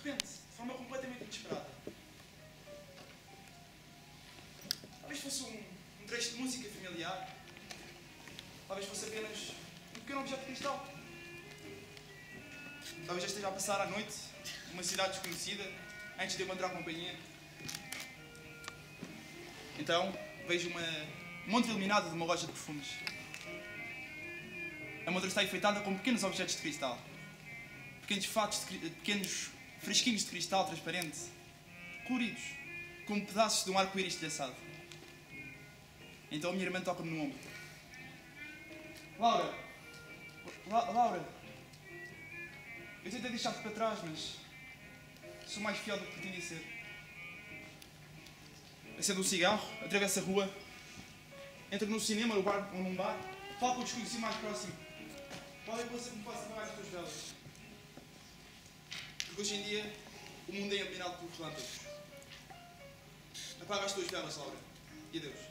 repente, de forma completamente inesperada. Talvez fosse um trecho de música familiar. Talvez fosse apenas um pequeno objeto de cristal. Talvez já esteja a passar a noite numa cidade desconhecida, antes de encontrar companhia. Então, vejo uma montra iluminada de uma loja de perfumes. A montra está enfeitada com pequenos objetos de cristal. Pequenos fresquinhos de cristal transparente, coloridos, como pedaços de um arco-íris estilhaçado. Então a minha irmã toca-me no ombro. Laura! Laura! Eu tentei deixar-te para trás, mas sou mais fiel do que pretendia ser. Acendo um cigarro, atravesso a rua, entro no cinema, no bar, ou num bar, falo com o desconhecido mais próximo. Qual é a coisa que me faça apagar as tuas velas? Porque hoje em dia o mundo é iluminado por relâmpagos. Apaga as tuas velas, Laura. E adeus.